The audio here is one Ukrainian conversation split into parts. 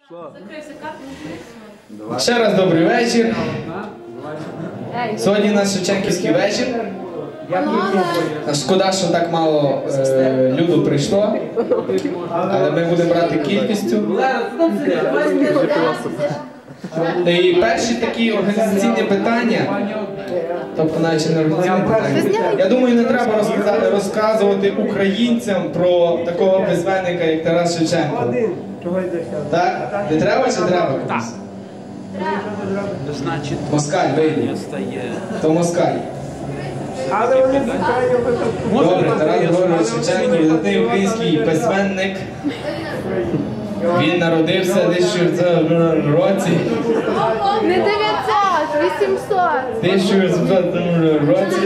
Ще раз добрий вечір. Сьогодні у нас Шевченківський вечір. Шкода, що так мало люду прийшло, але ми будемо брати кількістю. І перші такі організаційні питання, тобто навіть не організаційні питання, я думаю, не треба розказувати українцям про такого письменника, як Тарас Шевченко. Так? Не треба чи треба? Москаль вийде. То москаль. Добре, Тарас Григорович Шевченко, видатний український письменник. Він народився в 1900 році. Не 900, 800. 1800 році.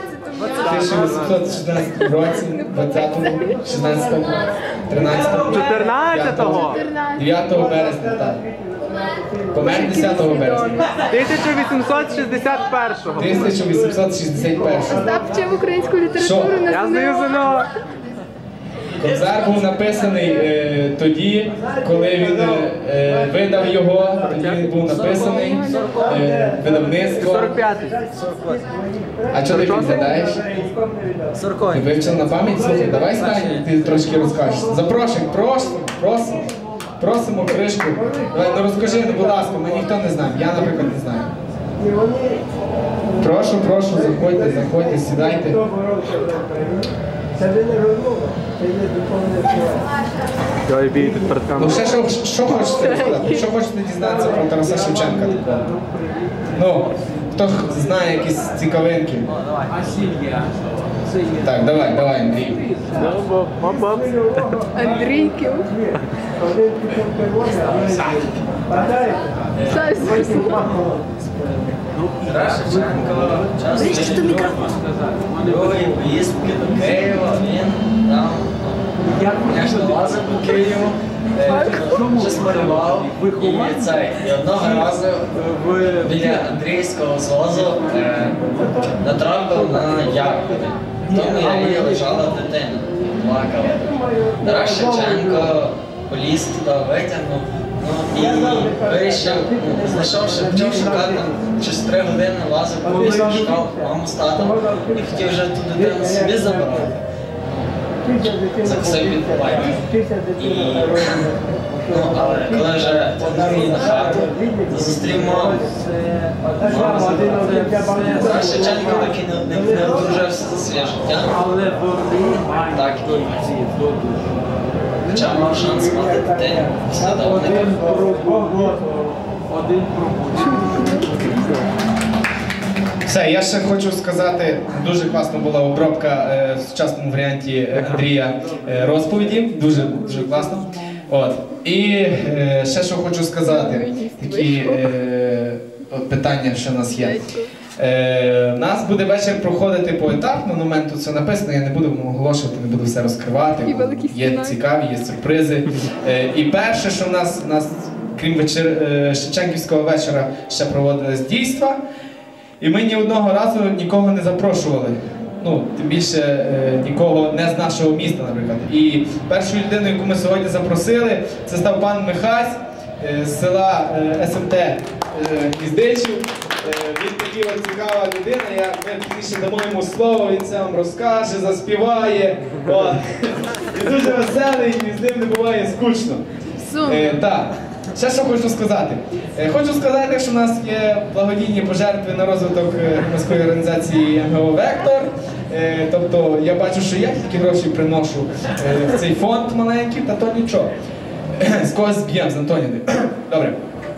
1816 році, 20-му, 16-му, 13-му, 14-го. 9 березня, так. Помер 10 березня. 1861-го. 1861. Остап вчив українську літературу на Я знаю ЗНО. Кобзар був написаний тоді, коли він видав його, тоді він був написаний, видавництво. 45-й. А чого ти підглядаєш? 40-й. Ти вивчив на пам'ять? Слухай, давай стань, ти трошки розкажеш. Запрошуй, просимо. Просимо кришку. Давай, ну розкажи, будь ласка, ми ніхто не знає. Я, наприклад, не знаю. Прошу, заходьте, сідайте. Ну ще що хочете сказати? Що хочете дізнатися про Тараса Шевченка? Ну, хто знає якісь цікавинки? Так, давай, Андрій. Андрійків. Тарас Шевченко часто другої поїздки до Києва, він там, звісно, лазив по Києву, щось малював, і одного разу біля Андрійського звозу натрапив на ягоди. В тому ярі лежала дитина, плакала. Тарас Шевченко поліз туди, витягнув. І вирішив, знайшовши, почав шукати, через 3 години лазив по лісу, шукав маму з татом і хотів вже ту дитину собі забрати. Закусив під байки. Але коли вже повернув на хату, то зустрів маму. Мама забрала. Тарас Шевченко так і не одружився за своє життя. Так і хоча мав шанс мати дитину, послідовника. Все, я ще хочу сказати, дуже класна була обробка в сучасному варіанті Андрія розповіді, дуже класно. От. І ще що хочу сказати, такі питання, що в нас є. У нас буде вечір проходити поетапно, на момент тут все написано, я не буду оголошувати, не буду все розкривати, є цікаві, є сюрпризи. І перше, що в нас крім Шевченківського вечора, ще проводились дійства, і ми ні одного разу нікого не запрошували. Ну, тим більше нікого не з нашого міста, наприклад. І першою людиною, яку ми сьогодні запросили, це став пан Михась з села СМТ Гніздичів. Він такий от цікава людина, ми пізніше дамо йому слово, він це вам розкаже, заспіває. Він дуже веселий і з ним не буває скучно. Так. Ще що хочу сказати. Хочу сказати, що в нас є благодійні пожертви на розвиток громадської організації МГО «Вектор». Тобто я бачу, що я тільки гроші приношу в цей фонд маленький, та то нічого. З когось зб'ємо, з Антоніни. Добре.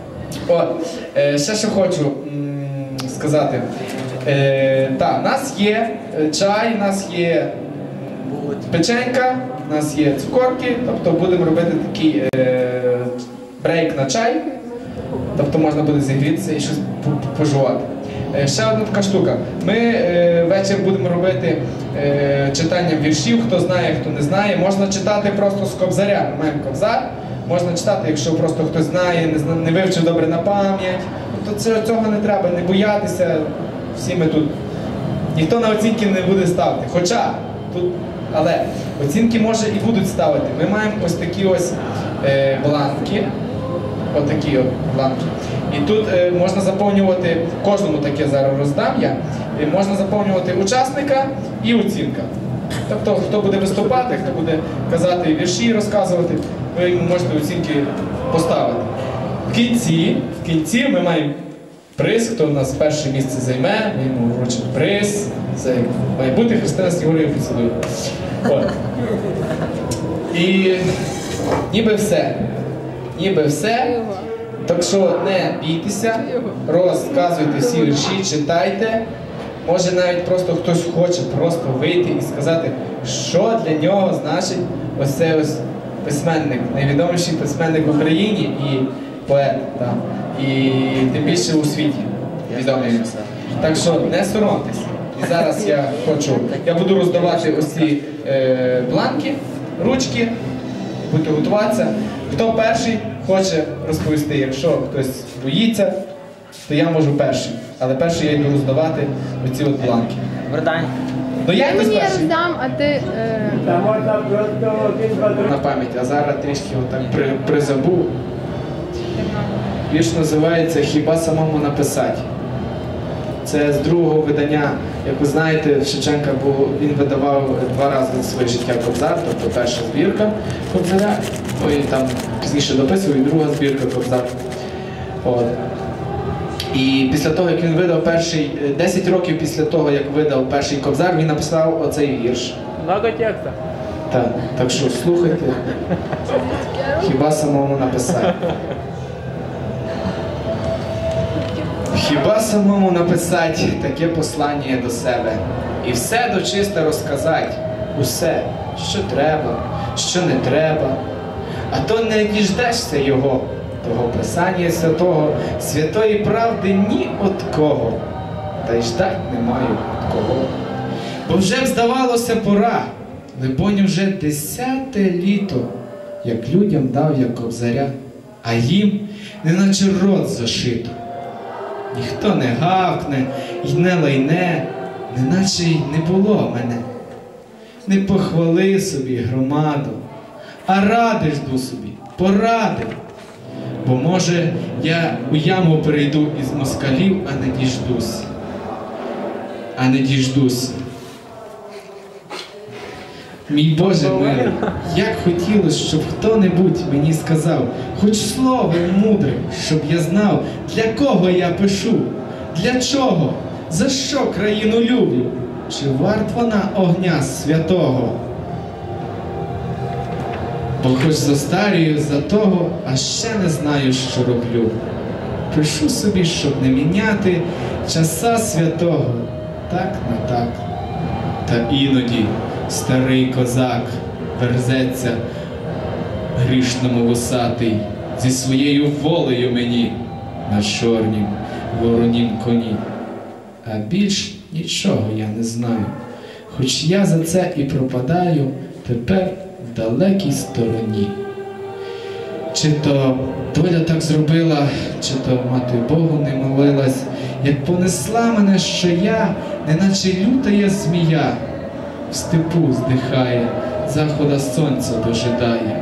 Ще що хочу сказати. Так, у нас є чай, у нас є печенька, у нас є цукорки, тобто будемо робити такий брейк на чай, тобто можна буде зігрітися і щось пожувати. Ще одна така штука. Ми вечір будемо робити читання віршів, хто знає, хто не знає. Можна читати просто з кобзаря, ми маємо кобзар. Можна читати, якщо просто хтось знає, не вивчив добре на пам'ять. То цього не треба, не боятися. Всі ми тут. Ніхто на оцінки не буде ставити. Хоча, але оцінки може і будуть ставити. Ми маємо ось такі ось бланки. Отакі от бланки. І тут можна заповнювати, кожному таке зараз роздам я, можна заповнювати учасника і оцінка. Тобто, хто буде виступати, хто буде казати вірші, розказувати, ви йому можете оцінки поставити. В кінці ми маємо приз, хто у нас перше місце займе, ми йому вручимо приз. Це має бути Христина Снігурєва поцілує. От. І ніби все. Ніби все. Так що не бійтеся, розказуйте всі вірші, читайте. Може навіть просто хтось хоче просто вийти і сказати, що для нього значить ось цей ось письменник, найвідоміший письменник в Україні і поет, так. І тим більше у світі відомий. Так що не соромтесь. І зараз я буду роздавати ось ці бланки, ручки, будете готуватися. Хто перший хоче розповісти, якщо хтось боїться, то я можу перший. Але перший я йду роздавати оці от бланки. Вердань. Ну я Я хтось мені перший. роздам, а ти... На пам'ять, а зараз трішки отак призабув. Вірш називається «Хіба самому написати». Це з другого видання. Як ви знаєте, Шевченка він видавав 2 рази за своє життя Кобзар, тобто перша збірка Кобзаря, він там пізніше дописував, і друга збірка Кобзар. От. І після того, як він видав 10 років після того, як видав перший Кобзар, він написав оцей вірш. Много текста. Так що слухайте, хіба самому написати. Хіба самому написати таке послання до себе і все дочисто розказати, усе, що треба, що не треба, а то не діждешся його, того писання святого, святої правди ні от кого, та й ждать не маю от кого. Бо вже б здавалося пора, либонь уже 10-те літо, як людям дав я Кобзаря, а їм неначе рот зашито. Ніхто не гавкне й не лайне, неначе й не було мене. Не похвали собі громаду, а ради жду собі, поради. Бо може я у яму перейду із москалів, а не діждусь. Мій Боже милий, як хотілося, щоб хто-небудь мені сказав, хоч слово мудре, щоб я знав, для кого я пишу, для чого, за що країну люблю, чи варт вона огня святого. Бо хоч застарію за того, а ще не знаю, що роблю. Пишу собі, щоб не міняти часа святого, так на так. Та іноді старий козак верзеться грішному вусатий зі своєю волею мені на чорнім воронім коні. А більш нічого я не знаю, хоч я за це і пропадаю тепер в далекій стороні. Чи то доля так зробила, чи то мати Богу не молилась, як понесла мене, що я, неначе лютая змія, в степу здихає, захода сонця дожидає.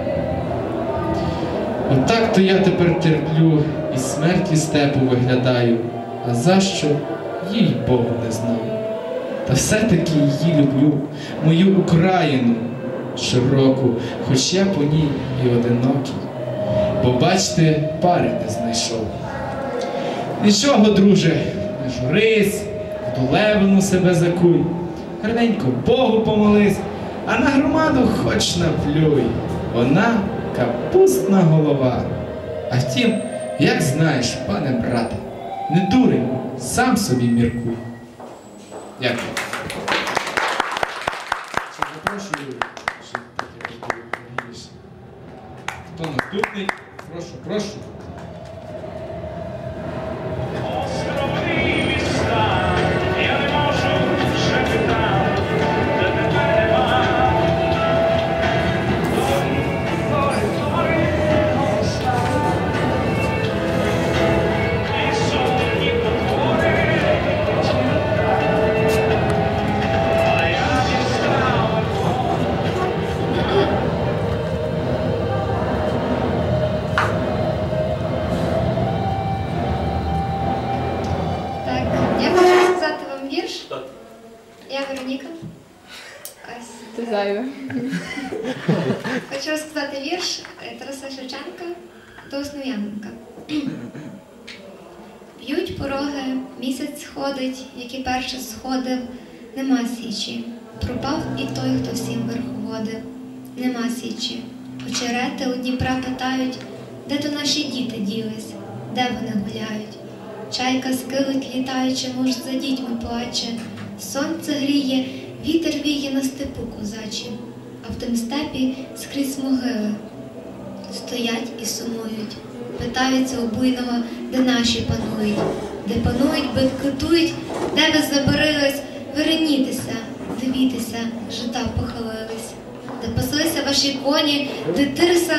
Отак то я тепер терплю і смерті степу виглядаю, а за що, їй Богу не знаю. Та все-таки її люблю, мою Україну широку, хоч я по ній і одинокий. Бо бачте, пари не знайшов. Нічого, друже, не журись, в долевину себе закуй, гарненько Богу помолись, а на громаду хоч наплюй. Вона капустна голова. А втім, як знаєш, пане брате, не дурень, сам собі міркуй. Дякую. Запрошую, щоб таке більше. Хто наступний? Прошу. зайве. Хочу розказати вірш Тараса Шевченка до Основ'яненка. Б'ють пороги, місяць сходить, як і перше сходив, нема січі. Пропав і той, хто всім верховодив. Нема січі. Очерети у Дніпра питають, де то наші діти ділись, де вони гуляють. Чайка скилить, літаючи, муж за дітьми плаче. Сонце гріє, вітер віє на степу козачі, а в тим степі скрізь могили. Стоять і сумують, питаються у буйного, де наші панують, де панують, бекотують, де ви забарились, веренітеся, дивітеся, жита похилились, де паслися ваші коні, де тирса.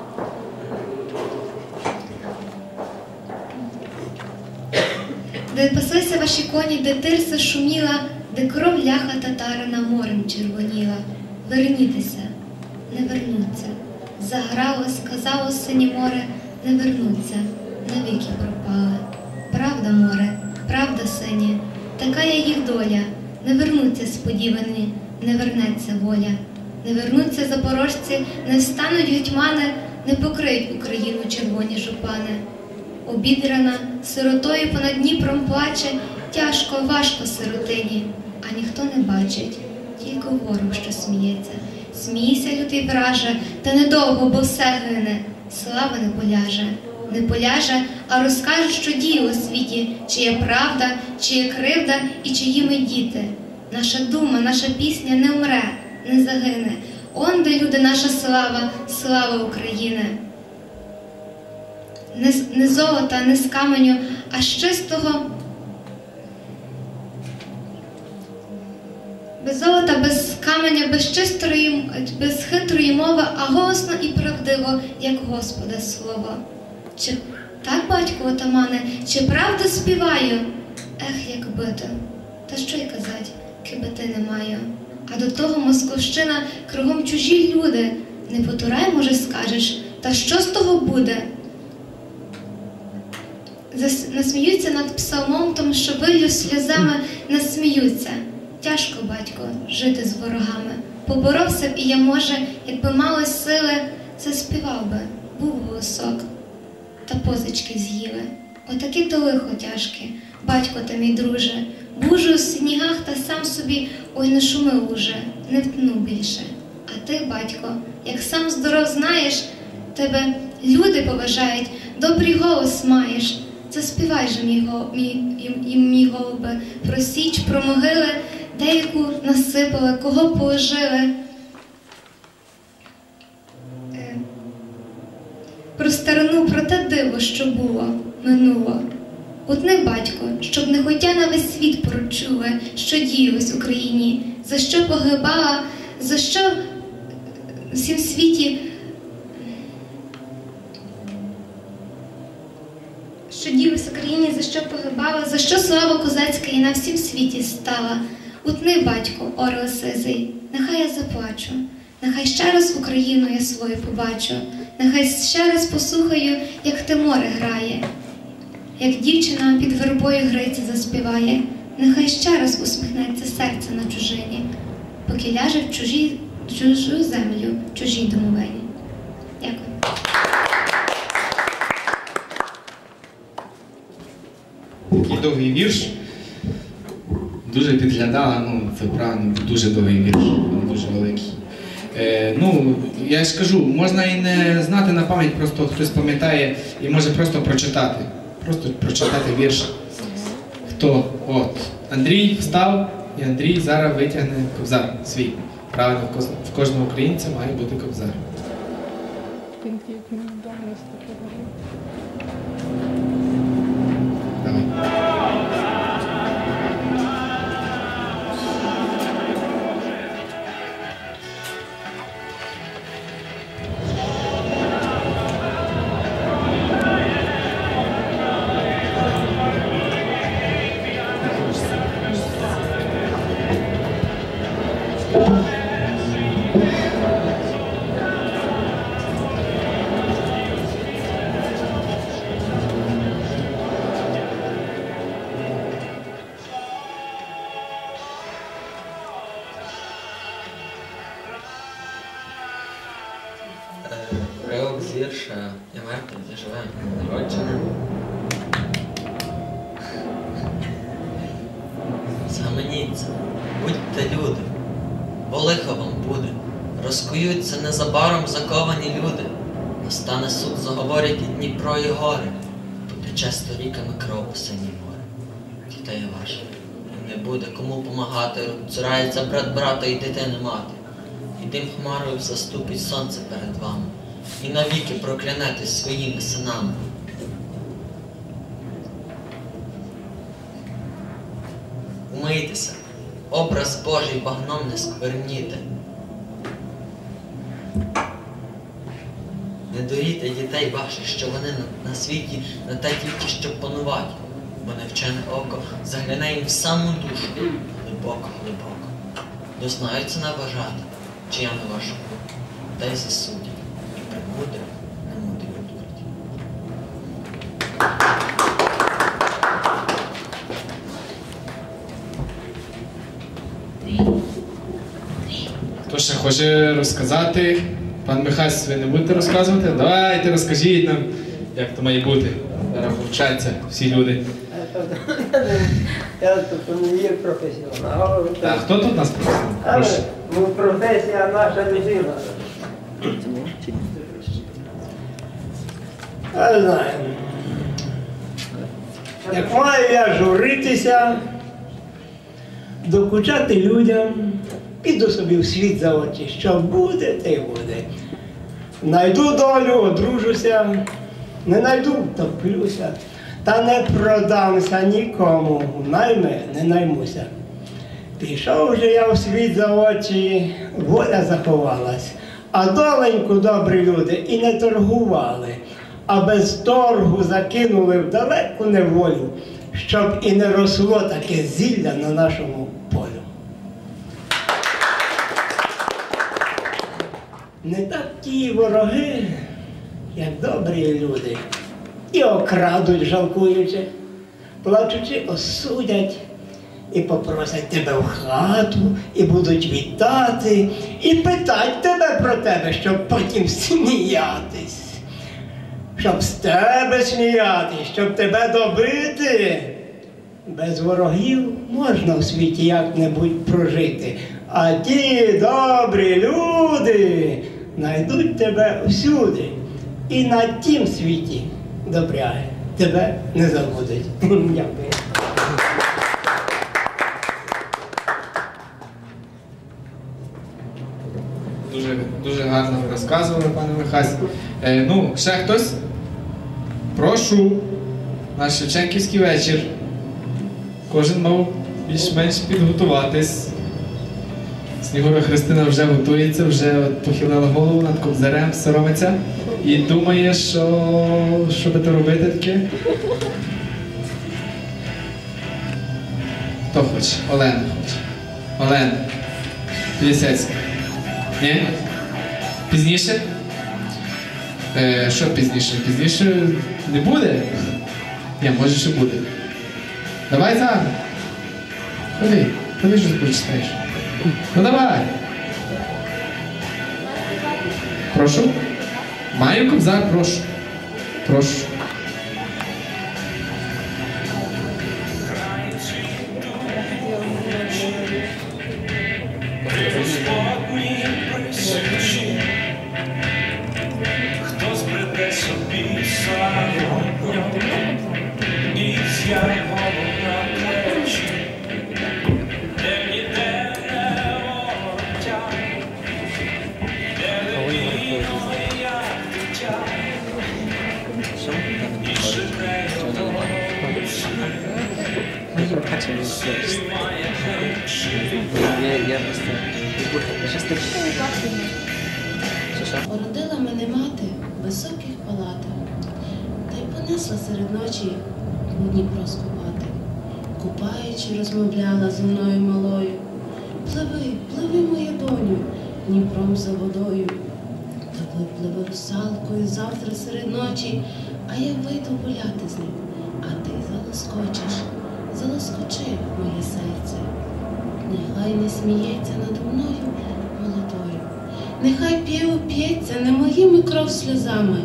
Де паслися ваші коні, де тирса шуміла, де кров ляха татарина морем червоніла. Вернітеся, не вернуться. Заграло, сказало синє море, не вернуться, навіки пропали. Правда, море, правда, синє, така є їх доля. Не вернуться сподівані, не вернеться воля. Не вернуться запорожці, не встануть гетьмани, не покриють Україну червоні жупани. Обідрана, сиротою понад Дніпром плаче, тяжко, важко сиротині, а ніхто не бачить, тільки ворог, що сміється. Смійся, лютий враже, та недовго, бо все гине. Слава не поляже, а розкаже, що діє у світі, чия правда, чия кривда і чиї ми діти. Наша дума, наша пісня не вмре, не загине. Он, де люди, наша слава, слава України. Не золота, не з каменю, а з чистого, без золота, без каменя, без хитрої мови, а голосно і правдиво, як Господа слово. Чи так, батько отамане, чи правду співаю? Ех, як бито, та що й казать, кибити не маю. А до того московщина, кругом чужі люди. Не потурай, може, скажеш, та що з того буде? Насміються над псалмом, тому що вилью сльозами насміються. Тяжко, батько, жити з ворогами. Поборовся б і я, може, якби мали сили, заспівав би, був голосок, та позички з'їли. Отакі то лихо тяжке, батько та мій друже. Бужу у снігах та сам собі, ой, не шуми уже, не втну більше. А ти, батько, як сам здоров знаєш, тебе люди поважають, добрий голос маєш. Заспівай же, мій голубе, про січ, про могили, деяку насипали, кого положили. Про старину, про те диво, що було, минуло. Утни, батько, щоб не хотя на весь світ прочули, що діялось в Україні, за що погибала, за що в всім світі, що діялось в Україні, за що погибала, за що слава козацька і на всім світі стала. Утни, батько, орел сизий, нехай я заплачу, нехай ще раз Україну я свою побачу, нехай ще раз послухаю, як те море грає, як дівчина під вербою гриці заспіває, нехай ще раз усміхнеться серце на чужині, поки ляже в чужу землю, в чужій домовині. Дякую. Такий довгий вірш. Дуже підглядала, ну це правильно, дуже довгий вірш, дуже великий. Ну, я ж кажу, можна і не знати на пам'ять, просто хтось пам'ятає і може просто прочитати. Просто прочитати вірш. Хто? От. Андрій встав, і Андрій зараз витягне кобзар свій. Правильно, в кожного українця має бути кобзар. Давай. що я мертвий, ти живий, народжений. Схаменіться, будьте люди, бо лихо вам буде. Розкуються незабаром заковані люди. Настане суд, заговорять і Дніпро, і гори. Потече сторіками кров у синє море. Дітей ваших не буде кому помагати. Цурається брат брата і дитини мати. І дим хмарою заступить сонце перед вами. І навіки проклянетесь своїми синами. Умийтеся, образ Божий багном не скверніте. Не дорійте дітей ваших, що вони на світі на те тільки, щоб панувати, бо невчене око загляне їм в саму душу, глибоко-глибоко. Дознаються набажати, чиями вашу руку, та й засудять, і прибуде немудрі одурять. Хто ще хоче розказати? Пан Михась, ви не будете розказувати? Давайте розкажіть нам, як то має бути. Зараз повчаться всі люди. Я тут не є професіонал. А хто тут нас Але просить? ну, професія наша не жила. Я знаю. Як маю я журитися, докучати людям, піду собі в світ за очі, що буде, те й буде. Найду долю, одружуся, не найду, втоплюся, та не продамся нікому, найме не наймуся. Пішов же я в світ за очі, воля заховалась, а доленьку добрі люди і не торгували, а без торгу закинули в далеку неволю, щоб і не росло таке зілля на нашому полю. Не так ті вороги, як добрі люди, і окрадуть, жалкуючи, плачучи, осудять, і попросять тебе в хату, і будуть вітати, і питать тебе про тебе, щоб потім сміятись. Щоб з тебе сміятись, щоб тебе добити. Без ворогів можна в світі як-небудь прожити, а ті добрі люди знайдуть тебе всюди. І на тім світі добряги тебе не забудуть. Дякую. Дуже гарно ви розказували, пане Михась. Ну, ще хтось? Прошу. Наш Шевченківський вечір. Кожен мав більш-менш підготуватись. Снігова Христина вже готується, вже от похилила голову над кобзарем, соромиться. І думає, що би то робити таке. Хто хоче? Олена хоче. Олена. Лісецька. Ні? Пізніше? Що пізніше? Пізніше не буде? Ні, може ще буде. Давай зараз. Ходи щось прочитаєш. Ну давай. Прошу. Маю кобзар, прошу. Прошу. Хто збреде собі самотньо і з'яв голову на плечі, де ніде не отя, де віно як дитя, і живе його Породила мене мати в високих палатах, та й понесла серед ночі у Дніпро скупати. Купаючи, розмовляла зі мною малою: пливи, пливи, моя доню, Дніпром за водою. Та випливе русалкою завтра серед ночі, а я вийду гуляти з ним, а ти залоскочиш, залоскочи, моє серце. Нехай не сміється надо мною молодою, нехай уп'ється не моїми кров сльозами,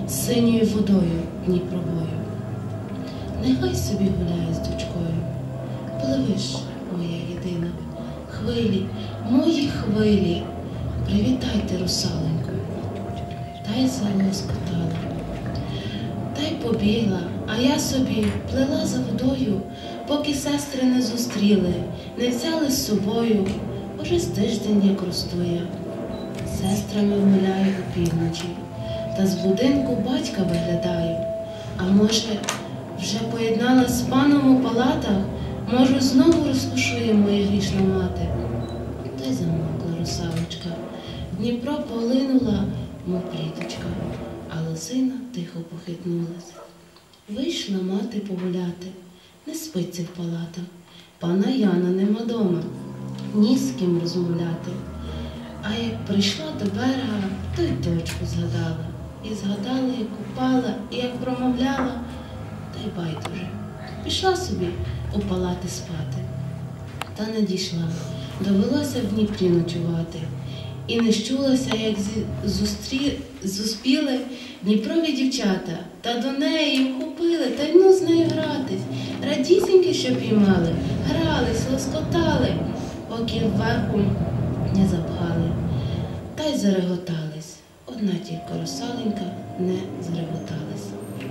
синьою водою Дніпровою. Нехай собі гуляє з дочкою, пливи ж, моя єдина, хвилі, мої хвилі, привітайте русаленьку. Та й залоскотала, та й побігла, а я собі плила за водою, поки сестри не зустріли, не взяли з собою, уже з тиждень як росту я. Сестрами гуляю опівночі, та з будинку батька виглядаю. А може, вже поєдналась з паном у палатах, може, знову розкошує моя грішна мати. Та й замовкла русалочка, Дніпро полинула, мов пліточка, а лозина тихо похитнулась. Вийшла мати погуляти, не спиться в палатах, пана Яна нема дома, ні з ким розмовляти. А як прийшла до берега, то й дочку згадала. І згадала, як купала, і як промовляла, та й байдуже. Пішла собі у палати спати. Та не дійшла, довелося в Дніпрі ночувати. І не щулася, як зуспіли Дніпрові дівчата, та до неї вхопили, та й ну з нею гратись. Радісіньки, що піймали, грались, лоскотали, поки вверху не запхали, та й зареготались. Одна тільки русаленька не зареготалась.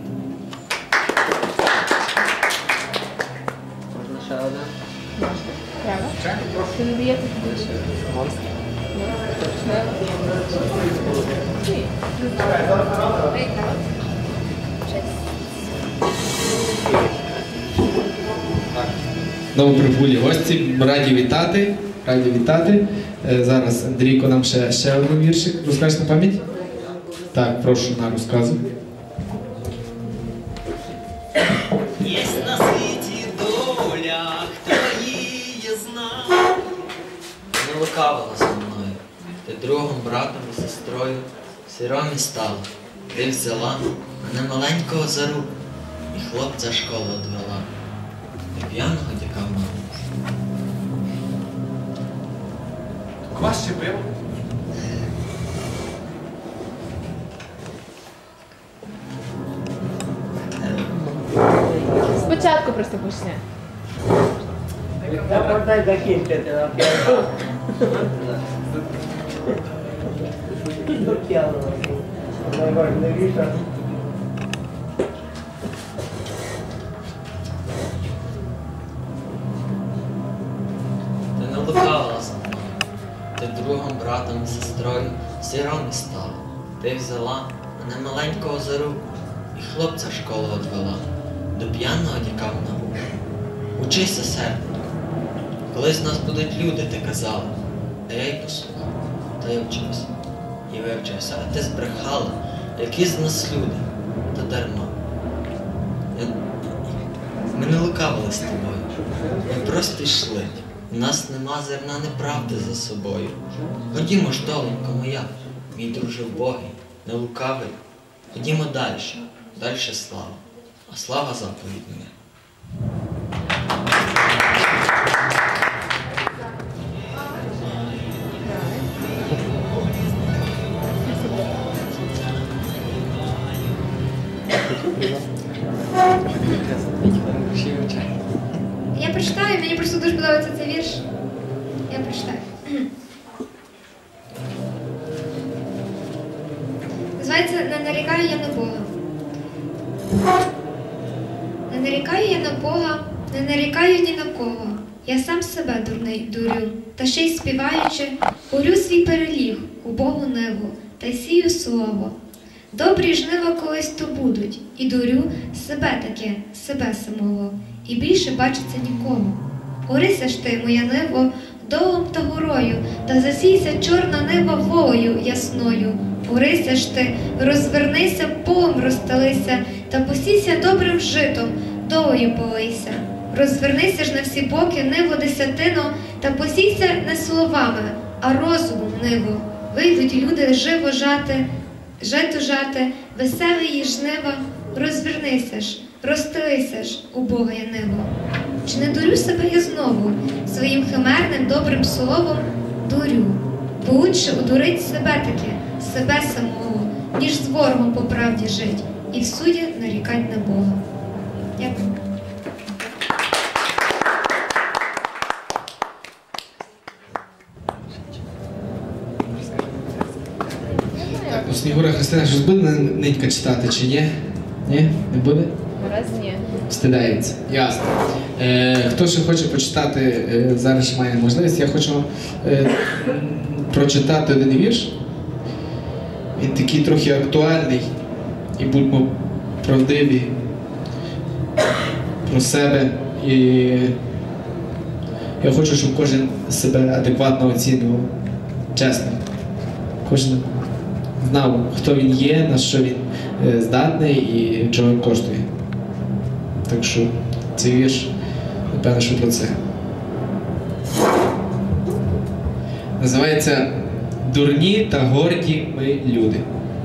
Можна ще одне? Треба? Ти не даєте більше? Новоприбулі гості, раді вітати. Раді вітати. Зараз Андрійко нам ще один віршик. Розкажеш на пам'ять? Так, прошу, на розказу. Єсть на світі доля, хто її знав. Не лукавила зі мною, ти другом, братом і сестрою сиромі стала. Ти взяла мене маленького за руку і хлопця школу одвела. І п'яного дяка в ногу. Квас ще пиво? Спочатку просто почне. Та можна закінчити на п'ятому. До п'яного. Найважливіше. Ти не лукавила за мною, ти другом, братом і сестрою сиромі стала. Ти взяла мене маленького за руку і хлопця школу одвела. До п'яного дяка в ногу. Учися, серденько. Колись в нас будуть люди, ти казала. А я й послухав, та й вчився. І вивчився, а ти збрехала, які з нас люди, та дарма. Ми не лукавили з тобою, ми просто йшли. У нас нема зерна неправди за собою. Ходімо ж, доленько моя, мій друже вбогий, не лукавий. Ходімо далі, далі слава, а слава заповідь моя. Я прочитаю, мені просто дуже подобається цей вірш. Я прочитаю. Називається «Не нарікаю я на Бога». Не нарікаю я на Бога, не нарікаю ні на кого. Я сам себе дурний дурю, та ще й співаючи, урю свій переліг у Богу небо, та й сію слово. Добрі жнива колись то будуть, і дурю себе таке, себе самого, і більше бачиться нікому. Орися ж ти, моя ниво, долом та горою, та засійся чорна нива волею ясною. Орися ж ти, розвернися, полем розстелися, та посійся добрим житом, долею полийся. Розвернися ж на всі боки, ниво десятино, та посійся не словами, а розумом ниво. Вийдуть люди живо жати, жито жати, веселі її жнива, розвернися ж, розстелися ж, убога я небо. Чи не дурю себе я знову, своїм химерним добрим словом дурю, бо лучше одурить себе таки, себе самого, ніж з ворогом по правді жить, і в суді нарікать на Бога. Дякую. Так, ну Снігура Христина щось буде ненька читати чи ні? Ні? Не буде? Раз ні. Стидається. Ясно. Хто ще хоче почитати, зараз ще має можливість. Я хочу прочитати один вірш. Він такий трохи актуальний. І будьмо правдиві про себе. І я хочу, щоб кожен себе адекватно оцінював. Чесно. Кожен знав, хто він є, на що він здатний і чого коштує. Так що цей вірш, напевно, що про це. Називається «Дурні та горді ми люди».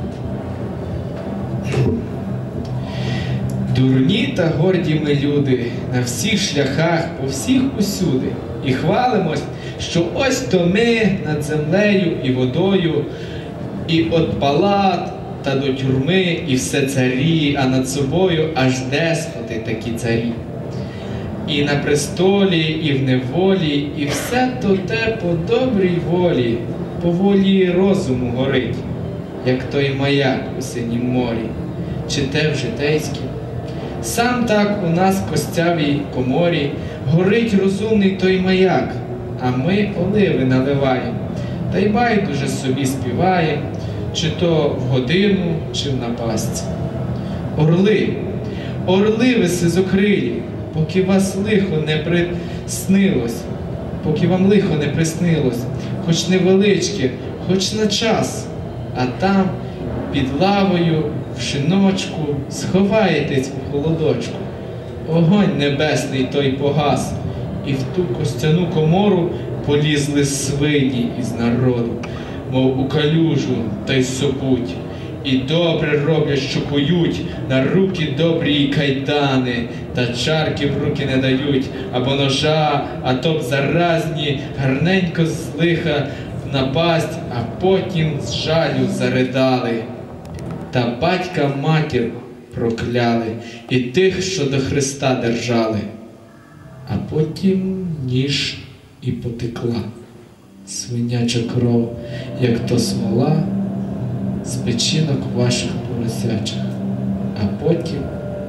Дурні та горді ми люди, на всіх шляхах, по всіх усюди. І хвалимось, що ось то ми над землею і водою, і от палат та до тюрми, і все царі, а над собою аж деспоти такі царі. І на престолі, і в неволі, і все то те по добрій волі, по волі розуму горить, як той маяк у синім морі, чи те в житейській. Сам так у нас в костявій коморі горить розумний той маяк, а ми оливи наливаємо, та й байдуже собі співаємо, чи то в годину, чи в напастці. Орли, орли ви сизокрилі, поки вас лихо не приснилось, поки вам лихо не приснилось, хоч невеличке, хоч на час, а там під лавою в шиночку сховаєтесь у холодочку. Огонь небесний той погас, і в ту костяну комору полізли свині із народу, мов у калюжу та й сопуть. І добре роблять, що кують, на руки добрі й кайдани, та чарки в руки не дають, або ножа, а то б заразні, гарненько з лиха в напасть, а потім з жалю заридали. Та батька матір прокляли, і тих, що до Христа держали. А потім ніж і потекла свиняча кров, як то смола, з печінок ваших поросячих, а потім...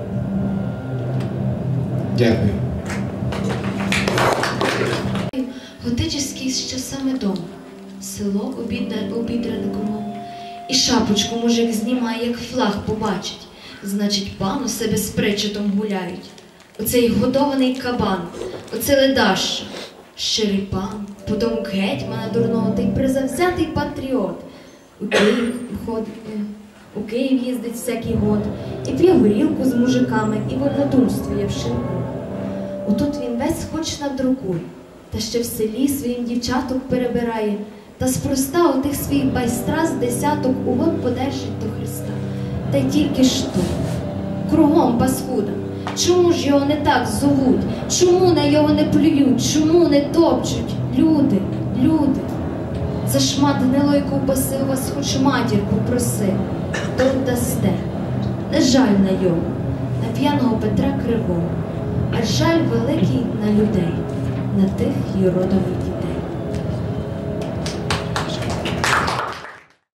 Дякую. Готический з часами дом, село обідране комом. І шапочку мужик знімає, як флаг побачить. Значить, пан у себе з причетом гуляють. Оцей годований кабан, оце ледащо, щирий пан, потомок гетьмана дурного, та й призавзятий патріот. У Київ їздить всякий год, і п'є горілку з мужиками, і вольнодумствує в шинку. Отут він весь хоч надрукуй, та ще в селі своїм дівчаток перебирає, та спроста у тих своїх байстраз десяток угод подержить до Христа. Та й тільки ж то, кругом паскуда. Чому ж його не так зовуть? Чому на його не плюють? Чому не топчуть? Люди, люди. За шмат гнилої ковбаси у вас хоч матір попроси, то дасте. Не жаль на його, на п'яного Петра Кривого, а жаль великий на людей, на тих юродових дітей.